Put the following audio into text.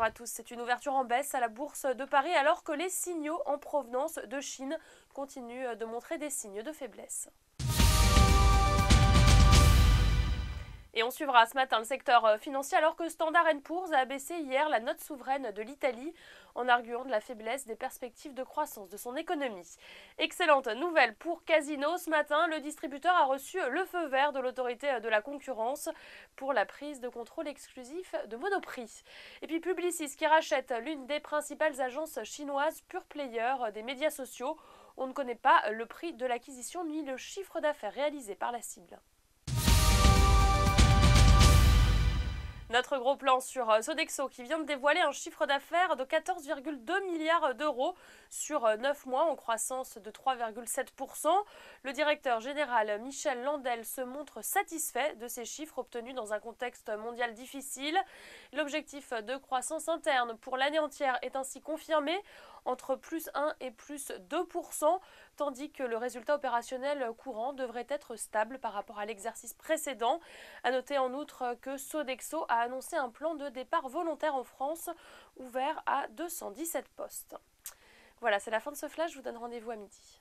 Bonjour à tous, c'est une ouverture en baisse à la bourse de Paris alors que les signaux en provenance de Chine continuent de montrer des signes de faiblesse. Et on suivra ce matin le secteur financier alors que Standard & Poor's a baissé hier la note souveraine de l'Italie en arguant de la faiblesse des perspectives de croissance de son économie. Excellente nouvelle pour Casino ce matin, le distributeur a reçu le feu vert de l'autorité de la concurrence pour la prise de contrôle exclusif de Monoprix. Et puis Publicis qui rachète l'une des principales agences chinoises pure player des médias sociaux. On ne connaît pas le prix de l'acquisition ni le chiffre d'affaires réalisé par la cible. Notre gros plan sur Sodexo qui vient de dévoiler un chiffre d'affaires de 14,2 milliards d'euros sur 9 mois en croissance de 3,7%. Le directeur général Michel Landel se montre satisfait de ces chiffres obtenus dans un contexte mondial difficile. L'objectif de croissance interne pour l'année entière est ainsi confirmé entre plus 1 et plus 2%, tandis que le résultat opérationnel courant devrait être stable par rapport à l'exercice précédent. A noter en outre que Sodexo a annoncé un plan de départ volontaire en France ouvert à 217 postes. Voilà, c'est la fin de ce flash, je vous donne rendez-vous à midi.